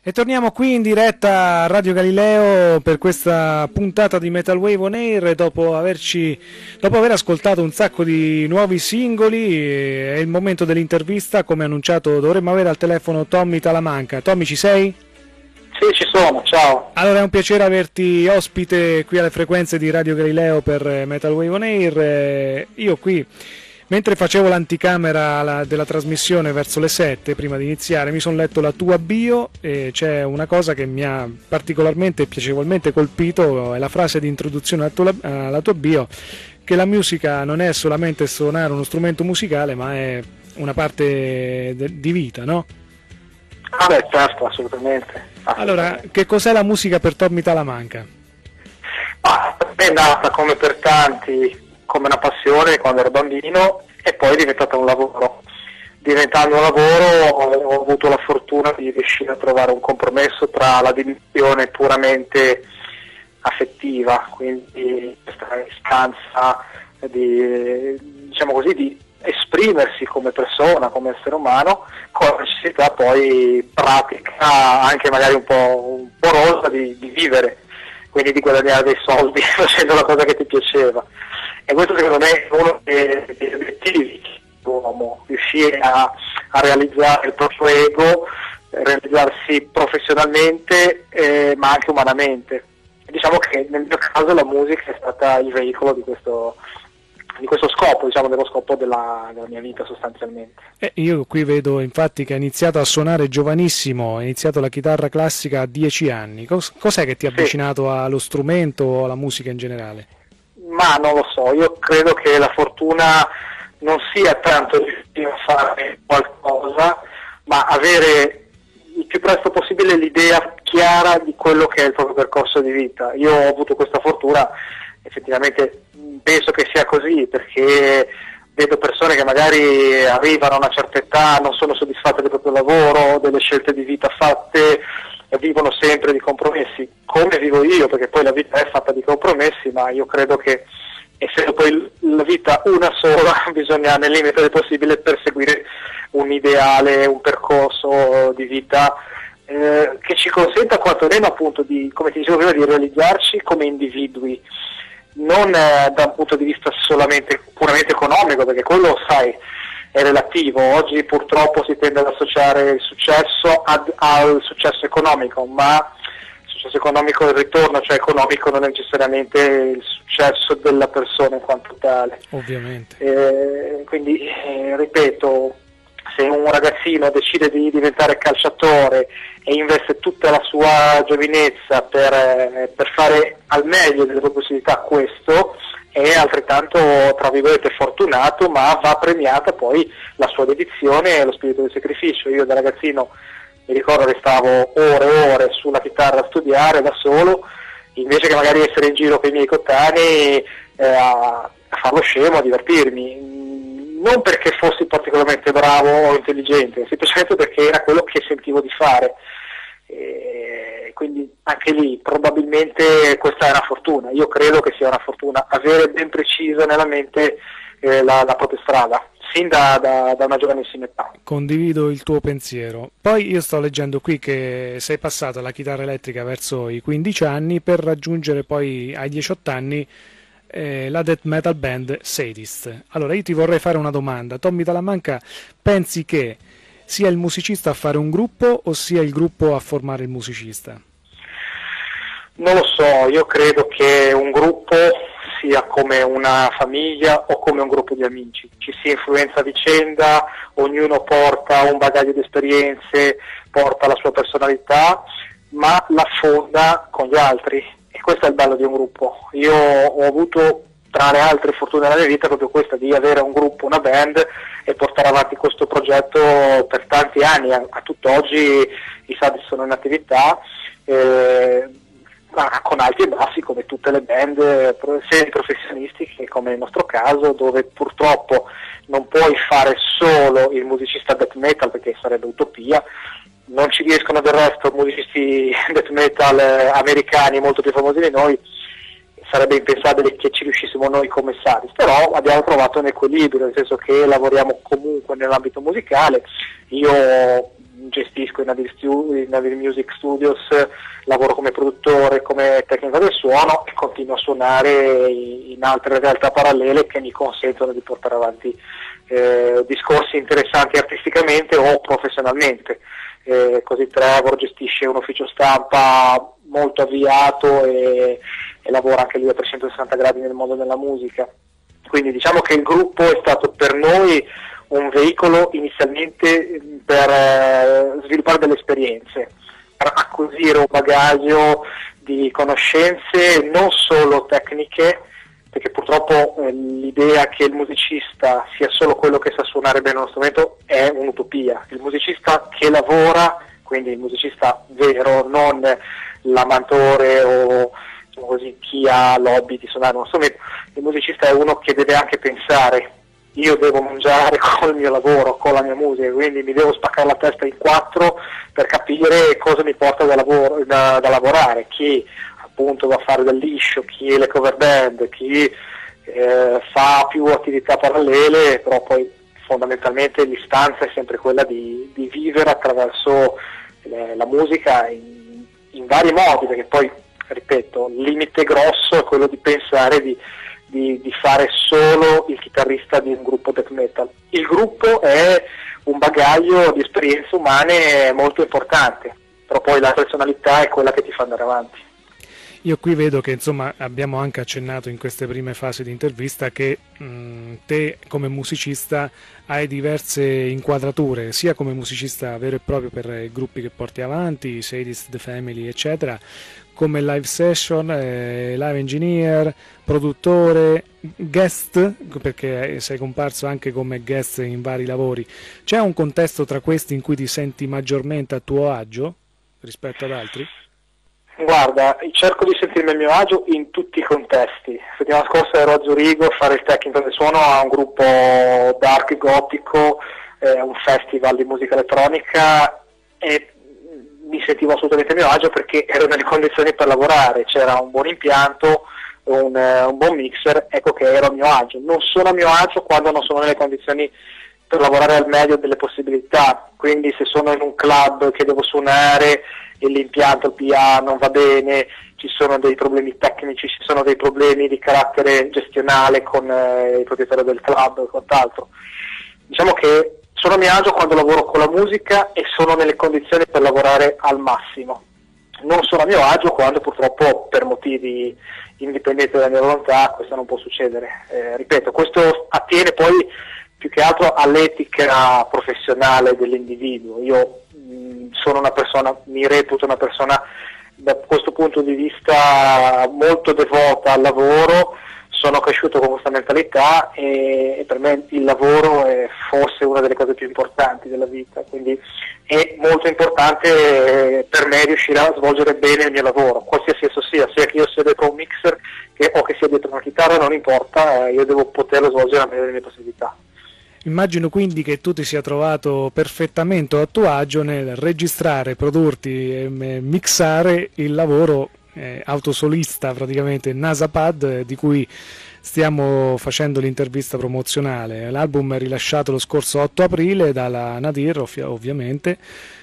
E torniamo qui in diretta a Radio Galileo per questa puntata di Metal Wave on Air dopo aver ascoltato un sacco di nuovi singoli. È il momento dell'intervista, come annunciato dovremmo avere al telefono Tommy Talamanca. Tommy, ci sei? Sì, ci sono, ciao. Allora, è un piacere averti ospite qui alle frequenze di Radio Galileo per Metal Wave on Air. Io qui, mentre facevo l'anticamera della trasmissione verso le 7, prima di iniziare, mi sono letto la tua bio e c'è una cosa che mi ha particolarmente e piacevolmente colpito, è la frase di introduzione alla tua bio, che la musica non è solamente suonare uno strumento musicale, ma è una parte di vita, no? Ah beh, certo, assolutamente. Allora, che cos'è la musica per Tommy Talamanca? Per me è nata come per tanti, come una passione quando ero bambino e poi è diventata un lavoro. Diventando un lavoro ho avuto la fortuna di riuscire a trovare un compromesso tra la dimensione puramente affettiva, quindi questa istanza di, diciamo così, di esprimersi come persona, come essere umano, con la necessità poi pratica, anche magari un po' rosa, di vivere, quindi di guadagnare dei soldi facendo la cosa che ti piaceva. E questo secondo me è uno degli obiettivi dell'uomo, riuscire a realizzare il proprio ego, realizzarsi professionalmente ma anche umanamente. Diciamo che nel mio caso la musica è stata il veicolo di questo scopo, diciamo, dello scopo della mia vita sostanzialmente. Io qui vedo infatti che ha iniziato a suonare giovanissimo, ha iniziato la chitarra classica a 10 anni. Cos'è che ti ha avvicinato allo strumento o alla musica in generale? Ma non lo so, io credo che la fortuna non sia tanto riuscire a fare qualcosa, ma avere il più presto possibile l'idea chiara di quello che è il proprio percorso di vita. Io ho avuto questa fortuna, effettivamente penso che sia così, perché vedo persone che magari arrivano a una certa età, non sono soddisfatte del proprio lavoro, delle scelte di vita fatte, e vivono sempre di compromessi, come vivo io, perché poi la vita è fatta di compromessi, ma io credo che essendo poi la vita una sola bisogna nel limite del possibile perseguire un ideale, un percorso di vita che ci consenta quantomeno, appunto, di, come ti dicevo prima, di realizzarci come individui, non da un punto di vista solamente puramente economico, perché quello, sai, è relativo. Oggi purtroppo si tende ad associare il successo al successo economico, ma il successo economico, il ritorno, cioè economico, non è necessariamente il successo della persona in quanto tale. Ovviamente. Quindi, ripeto, se un ragazzino decide di diventare calciatore e investe tutta la sua giovinezza per fare al meglio delle proprie possibilità questo, è altrettanto, tra virgolette, fortunato, ma va premiata poi la sua dedizione e lo spirito di sacrificio. Io da ragazzino mi ricordo che stavo ore e ore sulla chitarra a studiare da solo, invece che magari essere in giro con i miei coetanei a fare lo scemo, a divertirmi. Non perché fossi particolarmente bravo o intelligente, semplicemente perché era quello che sentivo di fare. Quindi anche lì probabilmente questa è una fortuna. Io credo che sia una fortuna avere ben precisa nella mente la propria strada, sin da una giovanissima età. Condivido il tuo pensiero. Poi io sto leggendo qui che sei passato alla chitarra elettrica verso i 15 anni per raggiungere poi ai 18 anni la death metal band Sadist. Allora io ti vorrei fare una domanda. Tommy Talamanca, pensi che sia il musicista a fare un gruppo o sia il gruppo a formare il musicista? Non lo so, io credo che un gruppo sia come una famiglia o come un gruppo di amici, ci si influenza a vicenda, ognuno porta un bagaglio di esperienze, porta la sua personalità, ma la fonda con gli altri. E questo è il bello di un gruppo. Io ho avuto, tra le altre fortune della mia vita, proprio questa, di avere un gruppo, una band, e portare avanti questo progetto per tanti anni. A tutt'oggi i Sadist sono in attività, ma con alti e bassi, come tutte le band, sia professionistiche come nel nostro caso, dove purtroppo non puoi fare solo il musicista death metal, perché sarebbe utopia. Non ci riescono del resto musicisti death metal americani molto più famosi di noi, sarebbe impensabile che ci riuscissimo noi come Sadist, però abbiamo trovato un equilibrio, nel senso che lavoriamo comunque nell'ambito musicale. Io gestisco i Nadir Music Studios, lavoro come produttore, come tecnico del suono e continuo a suonare in altre realtà parallele che mi consentono di portare avanti discorsi interessanti artisticamente o professionalmente. Così Trevor gestisce un ufficio stampa molto avviato e lavora anche lui a 360 gradi nel mondo della musica. Quindi diciamo che il gruppo è stato per noi un veicolo inizialmente per sviluppare delle esperienze, per acquisire un bagaglio di conoscenze non solo tecniche, perché purtroppo l'idea che il musicista sia solo quello che sa suonare bene uno strumento è un'utopia. Il musicista che lavora, quindi il musicista vero, non l'amantore o diciamo così, chi ha l'hobby di suonare uno strumento, il musicista è uno che deve anche pensare: io devo mangiare col mio lavoro, con la mia musica, quindi mi devo spaccare la testa in quattro per capire cosa mi porta da lavorare, chi appunto va a fare del liscio, chi è le cover band, chi fa più attività parallele, però poi fondamentalmente l'istanza è sempre quella di vivere attraverso la musica in vari modi, perché poi, ripeto, il limite grosso è quello di pensare di fare solo il chitarrista di un gruppo death metal. Il gruppo è un bagaglio di esperienze umane molto importante, però poi la personalità è quella che ti fa andare avanti. Io qui vedo che insomma abbiamo anche accennato in queste prime fasi di intervista che te come musicista hai diverse inquadrature, sia come musicista vero e proprio per i gruppi che porti avanti, Sadist, The Family eccetera, come live session, live engineer, produttore, guest, perché sei comparso anche come guest in vari lavori. C'è un contesto tra questi in cui ti senti maggiormente a tuo agio rispetto ad altri? Guarda, cerco di sentirmi a mio agio in tutti i contesti. Settimana scorsa ero a Zurigo a fare il tecnico del suono a un gruppo dark gotico, un festival di musica elettronica, e mi sentivo assolutamente a mio agio perché ero nelle condizioni per lavorare, c'era un buon impianto, un buon mixer, ecco che ero a mio agio. Non sono a mio agio quando non sono nelle condizioni per lavorare al meglio delle possibilità, quindi se sono in un club che devo suonare e l'impianto, il PA non va bene, ci sono dei problemi tecnici, ci sono dei problemi di carattere gestionale con il proprietario del club e quant'altro. Diciamo che sono a mio agio quando lavoro con la musica e sono nelle condizioni per lavorare al massimo. Non sono a mio agio quando purtroppo per motivi indipendenti dalla mia volontà questo non può succedere. Ripeto, questo attiene poi più che altro all'etica professionale dell'individuo. Io sono una persona, mi reputo una persona da questo punto di vista molto devota al lavoro, sono cresciuto con questa mentalità e per me il lavoro è forse una delle cose più importanti della vita, quindi è molto importante per me riuscire a svolgere bene il mio lavoro, qualsiasi esso sia che io sia dietro un mixer o che sia dietro una chitarra, non importa, io devo poterlo svolgere a meglio delle mie possibilità. Immagino quindi che tu ti sia trovato perfettamente a tuo agio nel registrare, produrti e mixare il lavoro autosolista, praticamente Nasapad, di cui stiamo facendo l'intervista promozionale. L'album è rilasciato lo scorso 8 aprile dalla Nadir, ovviamente,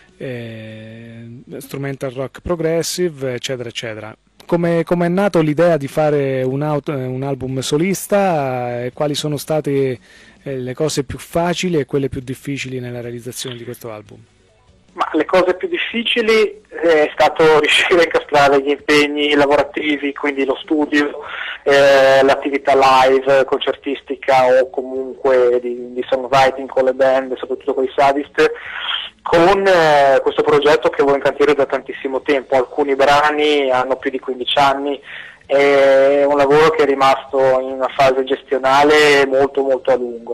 strumental rock progressive, eccetera, eccetera. Come è nato l'idea di fare un album solista e quali sono state le cose più facili e quelle più difficili nella realizzazione di questo album? Ma le cose più difficili è stato riuscire a incastrare gli impegni lavorativi, quindi lo studio, l'attività live, concertistica o comunque di songwriting con le band, soprattutto con i Sadist, con questo progetto che avevo in cantiere da tantissimo tempo. Alcuni brani hanno più di 15 anni, è un lavoro che è rimasto in una fase gestionale molto molto a lungo.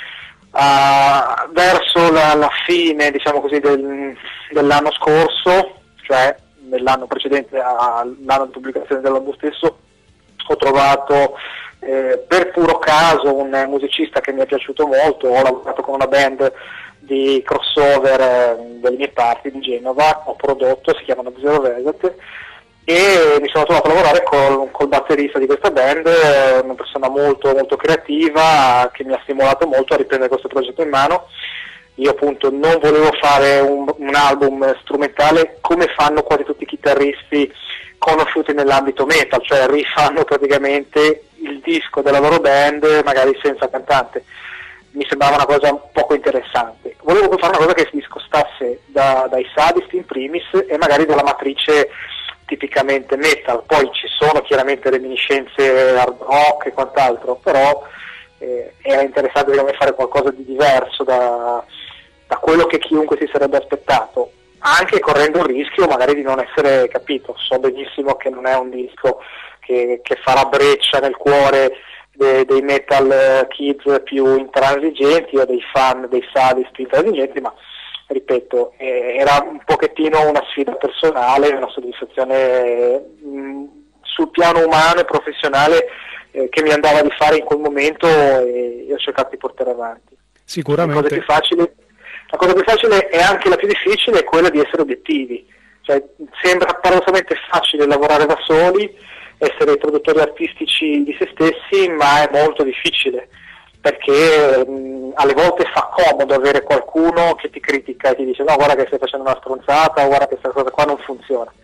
Verso la fine, diciamo così, dell'anno scorso, cioè nell'anno precedente all'anno di pubblicazione dell'album stesso, ho trovato per puro caso un musicista che mi è piaciuto molto. Ho lavorato con una band di crossover delle mie parti di Genova, ho prodotto, si chiamano Zero Reset, e mi sono trovato a lavorare col batterista di questa band, una persona molto molto creativa che mi ha stimolato molto a riprendere questo progetto in mano, Io appunto non volevo fare un album strumentale come fanno quasi tutti i chitarristi conosciuti nell'ambito metal, cioè rifanno praticamente il disco della loro band magari senza cantante. Mi sembrava una cosa poco interessante. Volevo fare una cosa che si discostasse dai Sadist in primis e magari dalla matrice tipicamente metal. Poi ci sono chiaramente reminiscenze hard rock e quant'altro, però era interessante secondo me fare qualcosa di diverso da quello che chiunque si sarebbe aspettato, anche correndo il rischio magari di non essere capito. So benissimo che non è un disco che farà breccia nel cuore dei metal kids più intransigenti o dei fan dei Sadist più intransigenti, ma ripeto, era un pochettino una sfida personale, una soddisfazione sul piano umano e professionale che mi andava di fare in quel momento, e ho cercato di portare avanti. Sicuramente. La cosa più facile e anche la più difficile è quella di essere obiettivi. Cioè, sembra paradossalmente facile lavorare da soli, essere produttori artistici di se stessi, ma è molto difficile, perché alle volte fa comodo avere qualcuno che ti critica e ti dice no, guarda che stai facendo una stronzata, o guarda che questa cosa qua non funziona.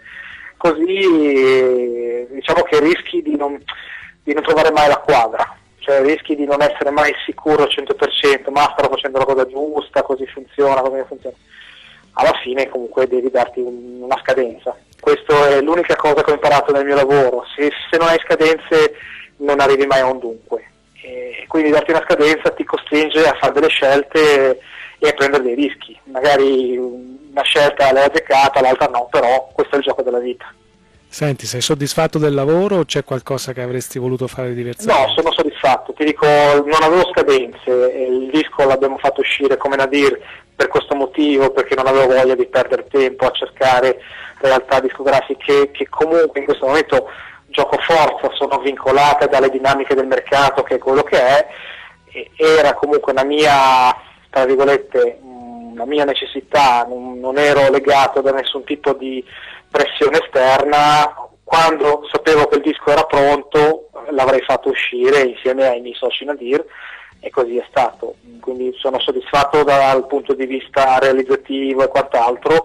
Così diciamo che rischi di non trovare mai la quadra, cioè rischi di non essere mai sicuro al 100%, ma starò facendo la cosa giusta, così funziona, come funziona. Alla fine comunque devi darti una scadenza. Questa è l'unica cosa che ho imparato nel mio lavoro: se non hai scadenze non arrivi mai a un dunque, e quindi darti una scadenza ti costringe a fare delle scelte e a prendere dei rischi. Magari una scelta l'hai azzeccata, l'altra no, però questo è il gioco della vita. Senti, sei soddisfatto del lavoro o c'è qualcosa che avresti voluto fare diversamente? No, sono soddisfatto, ti dico, non avevo scadenze, il disco l'abbiamo fatto uscire come Nadir per questo motivo, perché non avevo voglia di perdere tempo a cercare realtà discografiche che comunque in questo momento gioco forza, sono vincolate dalle dinamiche del mercato, che è quello che è, e era comunque una mia, tra virgolette, una mia necessità, non ero legato da nessun tipo di pressione esterna. Quando sapevo che il disco era pronto l'avrei fatto uscire insieme ai miei soci Nadir, e così è stato. Quindi sono soddisfatto dal punto di vista realizzativo e quant'altro,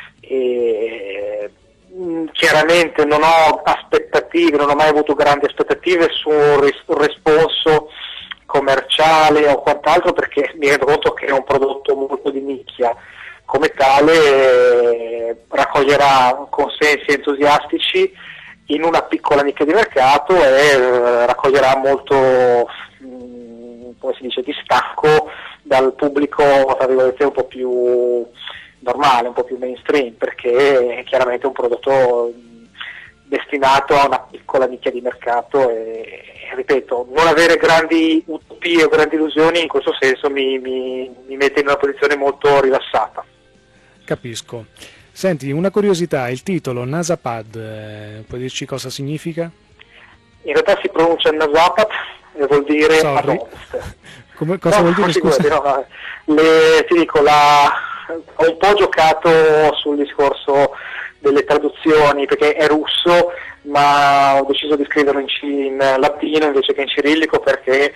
e chiaramente non ho aspettative, non ho mai avuto grandi aspettative su un responso commerciale o quant'altro, perché mi rendo conto che è un prodotto molto di nicchia. Come tale raccoglierà consensi entusiastici in una piccola nicchia di mercato e raccoglierà molto, come si dice, distacco dal pubblico, tra virgolette, un po' più normale, un po' più mainstream, perché è chiaramente un prodotto destinato a una piccola nicchia di mercato, e ripeto, non avere grandi utopie o grandi illusioni in questo senso mi mette in una posizione molto rilassata. Capisco. Senti, una curiosità, il titolo Nasapad, puoi dirci cosa significa? In realtà si pronuncia Nasapat e vuol dire ad ovest. Cosa vuol dire, scusa? Ti dico, ho un po' giocato sul discorso delle traduzioni, perché è russo, ma ho deciso di scriverlo in latino invece che in cirillico, perché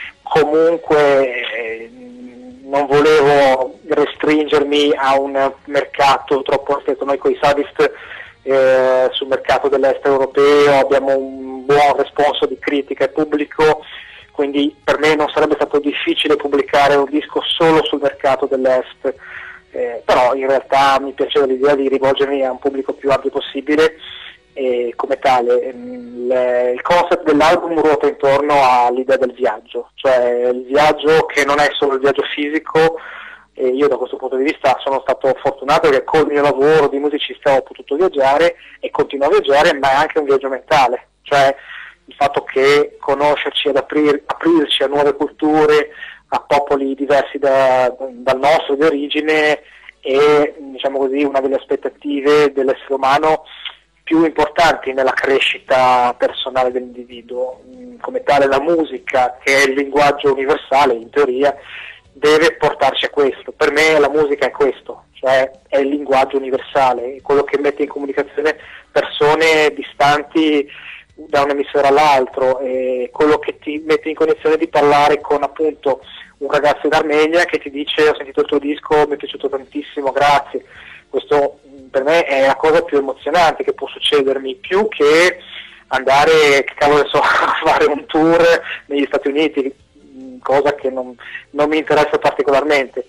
comunque non volevo restringermi a un mercato troppo ristretto. Noi con i Sadist sul mercato dell'est europeo abbiamo un buon responso di critica e pubblico, quindi per me non sarebbe stato difficile pubblicare un disco solo sul mercato dell'est, però in realtà mi piaceva l'idea di rivolgermi a un pubblico più ampio possibile, e come tale il concept dell'album ruota intorno all'idea del viaggio, cioè il viaggio che non è solo il viaggio fisico. E io da questo punto di vista sono stato fortunato che col mio lavoro di musicista ho potuto viaggiare e continuo a viaggiare, ma è anche un viaggio mentale, cioè il fatto che conoscerci ed aprirci a nuove culture, a popoli diversi dal nostro di origine, è, diciamo così, una delle aspettative dell'essere umano più importanti nella crescita personale dell'individuo. Come tale la musica, che è il linguaggio universale in teoria, deve portarci a questo. Per me la musica è questo, cioè è il linguaggio universale, quello che mette in comunicazione persone distanti da un emittente all'altro, e quello che ti mette in condizione di parlare con appunto un ragazzo in Armenia che ti dice: ho sentito il tuo disco, mi è piaciuto tantissimo, grazie. Questo per me è la cosa più emozionante che può succedermi, più che andare, che cavolo ne so, a fare un tour negli Stati Uniti, cosa che non mi interessa particolarmente.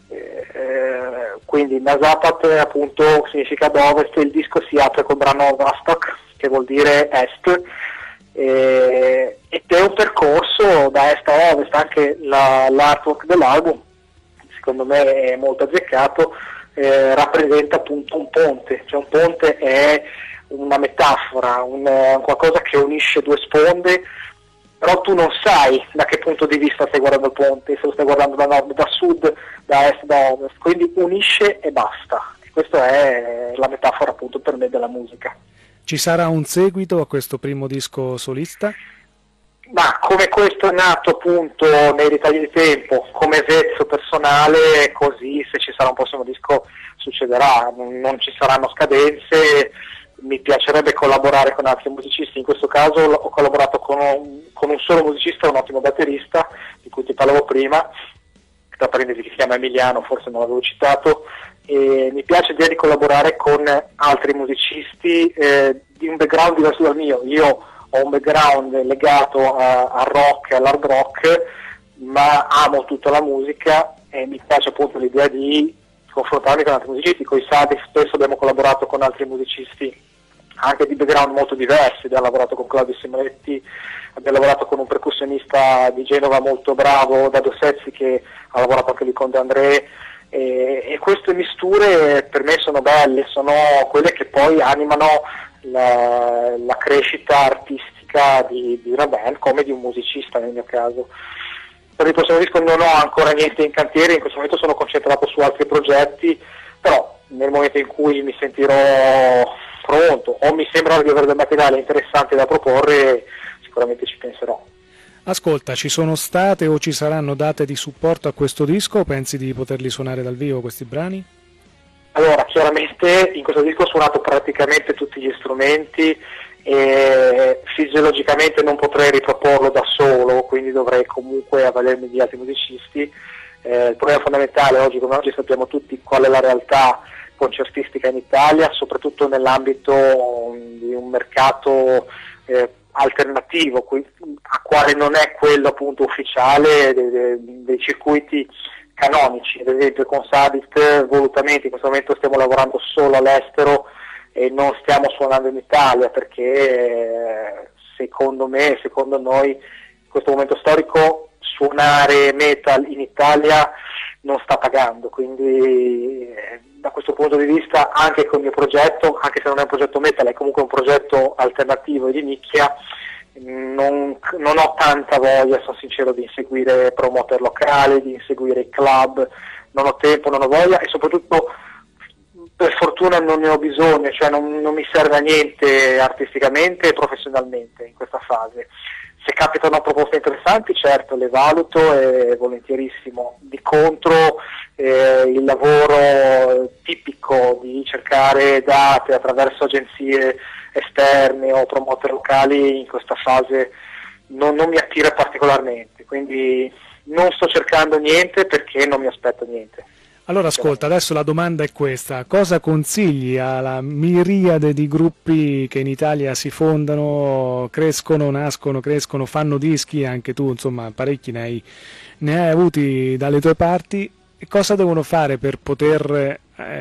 Quindi Nazapat appunto significa ad ovest, il disco si apre col brano Vostok, che vuol dire est, ed è un percorso da est a ovest. Anche l'artwork dell'album, secondo me è molto azzeccato, rappresenta appunto un ponte, cioè un ponte è una metafora, un qualcosa che unisce due sponde, però tu non sai da che punto di vista stai guardando il ponte, se lo stai guardando da nord, da sud, da est, da ovest, quindi unisce e basta. E questa è la metafora appunto per me della musica. Ci sarà un seguito a questo primo disco solista? Ma come questo è nato appunto nei ritagli di tempo, come vezzo personale, così se ci sarà un prossimo disco succederà, non ci saranno scadenze. Mi piacerebbe collaborare con altri musicisti, in questo caso ho collaborato con un solo musicista, un ottimo batterista, di cui ti parlavo prima, tra parentesi che si chiama Emiliano, forse non l'avevo citato, e mi piace l'idea di collaborare con altri musicisti di un background diverso dal mio. Io ho un background legato al rock e all'hard rock, ma amo tutta la musica e mi piace appunto l'idea di confrontarmi con altri musicisti. Con i Sadix spesso abbiamo collaborato con altri musicisti anche di background molto diversi, abbiamo lavorato con Claudio Simonetti, abbiamo lavorato con un percussionista di Genova molto bravo, Dado Sezzi, che ha lavorato anche lì con De André, e queste misture per me sono belle, sono quelle che poi animano la crescita artistica di una band come di un musicista nel mio caso. Per il prossimo disco non ho ancora niente in cantiere, in questo momento sono concentrato su altri progetti, però nel momento in cui mi sentirò pronto o mi sembra di avere del materiale interessante da proporre, sicuramente ci penserò. Ascolta, ci sono state o ci saranno date di supporto a questo disco? Pensi di poterli suonare dal vivo questi brani? Allora, chiaramente in questo disco ho suonato praticamente tutti gli strumenti e fisiologicamente non potrei riproporlo da solo, quindi dovrei comunque avvalermi di altri musicisti. Il problema fondamentale oggi come oggi sappiamo tutti qual è la realtà concertistica in Italia, soprattutto nell'ambito di un mercato alternativo, a quale non è quello appunto ufficiale dei circuiti canonici. Ad esempio con Sadit volutamente in questo momento stiamo lavorando solo all'estero e non stiamo suonando in Italia perché secondo noi in questo momento storico suonare metal in Italia non sta pagando, quindi da questo punto di vista anche con il mio progetto, anche se non è un progetto metal, è comunque un progetto alternativo e di nicchia, non ho tanta voglia, sono sincero, di inseguire promoter locali, di inseguire i club, non ho tempo, non ho voglia e soprattutto per fortuna non ne ho bisogno, cioè non mi serve a niente artisticamente e professionalmente in questa fase. Se capitano proposte interessanti, certo, le valuto e volentierissimo. Di contro il lavoro tipico di cercare date attraverso agenzie esterne o promoter locali in questa fase non mi attira particolarmente, quindi non sto cercando niente perché non mi aspetto niente. Allora ascolta, adesso la domanda è questa: cosa consigli alla miriade di gruppi che in Italia si fondano, crescono, nascono, crescono, fanno dischi, anche tu insomma parecchi ne hai avuti dalle tue parti, e cosa devono fare per poter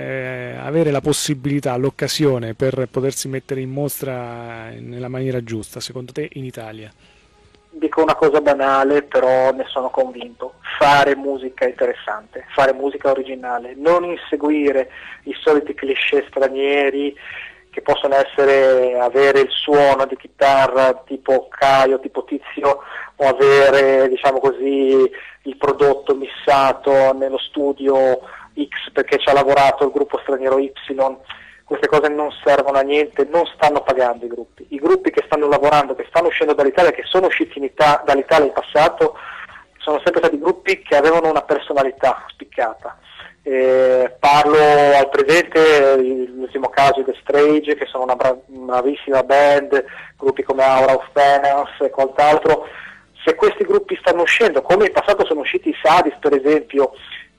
avere la possibilità, l'occasione per potersi mettere in mostra nella maniera giusta, secondo te, in Italia? Dico una cosa banale, però ne sono convinto: fare musica interessante, fare musica originale, non inseguire i soliti cliché stranieri che possono essere avere il suono di chitarra tipo Caio, tipo Tizio, o avere, diciamo così, il prodotto missato nello studio X perché ci ha lavorato il gruppo straniero Y. Queste cose non servono a niente, non stanno pagando i gruppi. I gruppi che stanno lavorando, che stanno uscendo dall'Italia, che sono usciti dall'Italia in passato, sono sempre stati gruppi che avevano una personalità spiccata. Parlo al presente, l'ultimo caso The Strage, che sono una bravissima band, gruppi come Aura of Penance e quant'altro. Se questi gruppi stanno uscendo, come in passato sono usciti i Sadis per esempio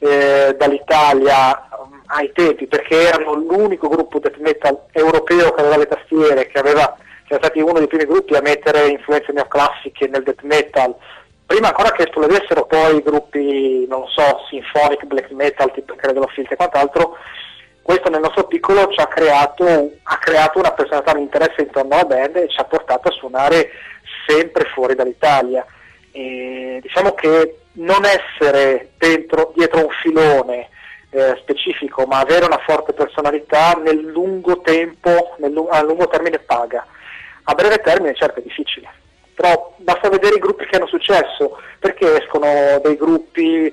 dall'Italia ai tempi, perché erano l'unico gruppo death metal europeo che aveva le tastiere, che era stati uno dei primi gruppi a mettere influenze neoclassiche nel death metal, prima ancora che esplodessero poi i gruppi, non so, symphonic black metal, tipo Cradle of Filth e quant'altro. Questo nel nostro piccolo ha creato una personalità, un interesse intorno alla band e ci ha portato a suonare sempre fuori dall'Italia. E diciamo che non essere dietro un filone specifico, ma avere una forte personalità nel lungo tempo, a lungo termine paga. A breve termine certo è difficile, però basta vedere i gruppi che hanno successo, perché escono dei gruppi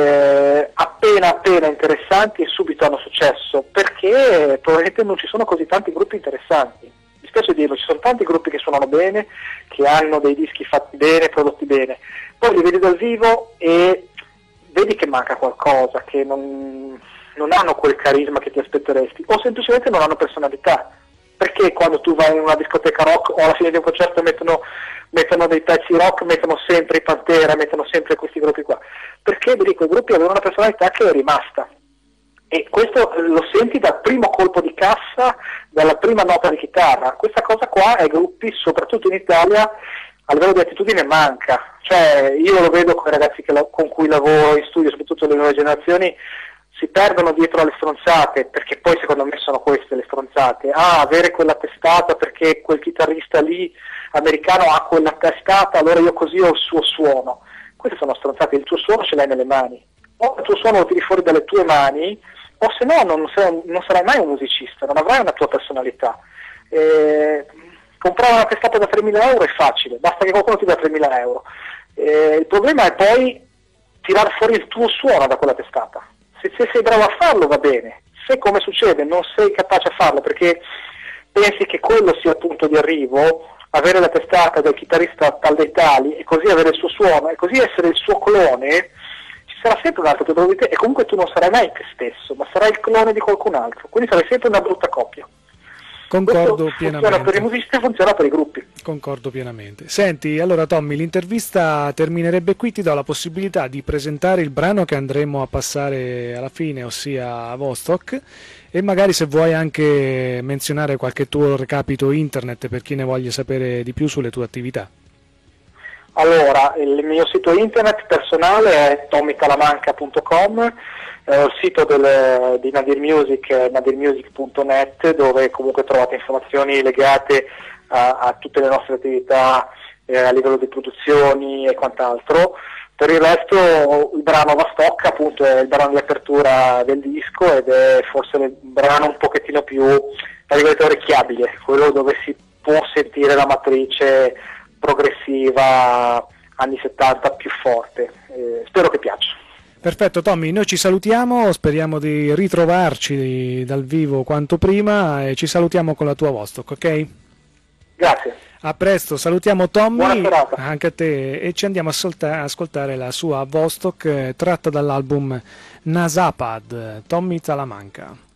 appena interessanti e subito hanno successo, perché probabilmente non ci sono così tanti gruppi interessanti. Mi spiace dirlo, ci sono tanti gruppi che suonano bene, che hanno dei dischi fatti bene, prodotti bene, poi li vedi dal vivo e vedi che manca qualcosa, che non hanno quel carisma che ti aspetteresti, o semplicemente non hanno personalità, perché quando tu vai in una discoteca rock o alla fine di un concerto mettono dei pezzi rock, mettono sempre i Pantera, mettono sempre questi gruppi qua, perché vedi, quei gruppi avevano una personalità che è rimasta, e questo lo senti dal primo colpo di cassa, dalla prima nota di chitarra. Questa cosa qua ai gruppi, soprattutto in Italia, a livello di attitudine manca. Cioè, io lo vedo con i ragazzi con cui lavoro in studio, soprattutto le nuove generazioni, si perdono dietro alle stronzate, perché poi secondo me sono queste le stronzate. Avere quella testata perché quel chitarrista lì americano ha quella testata, allora io così ho il suo suono. Queste sono stronzate, il tuo suono ce l'hai nelle mani. O il tuo suono lo tiri fuori dalle tue mani, o se no non sarai mai un musicista, non avrai una tua personalità. Comprare una testata da 3.000 euro è facile, basta che qualcuno ti dà 3.000 euro. Il problema è poi tirare fuori il tuo suono da quella testata. Se sei bravo a farlo va bene, se come succede non sei capace a farlo perché pensi che quello sia il punto di arrivo, avere la testata del chitarrista tal dei tali e così avere il suo suono e così essere il suo clone, ci sarà sempre un altro che trovi te e comunque tu non sarai mai te stesso, ma sarai il clone di qualcun altro, quindi sarai sempre una brutta coppia. Concordo Questo pienamente. Funziona per i musicisti e funziona per i gruppi. Concordo pienamente. Senti, allora Tommy, l'intervista terminerebbe qui, ti do la possibilità di presentare il brano che andremo a passare alla fine, ossia Vostok, e magari se vuoi anche menzionare qualche tuo recapito internet per chi ne voglia sapere di più sulle tue attività. Allora, il mio sito internet personale è tommytalamanca.com, il sito di Nadir Music è nadirmusic.net, dove comunque trovate informazioni legate a tutte le nostre attività a livello di produzioni e quant'altro. Per il resto il brano Vostok appunto è il brano di apertura del disco ed è forse il brano un pochettino più orecchiabile, quello dove si può sentire la matrice progressiva anni 70 più forte. Spero che piaccia. Perfetto Tommy, noi ci salutiamo, speriamo di ritrovarci dal vivo quanto prima e ci salutiamo con la tua Vostok, ok? Grazie. A presto, salutiamo Tommy, Buona serata. anche a te, e ci andiamo a ascoltare la sua Vostok tratta dall'album Nasapad, Tommy Talamanca.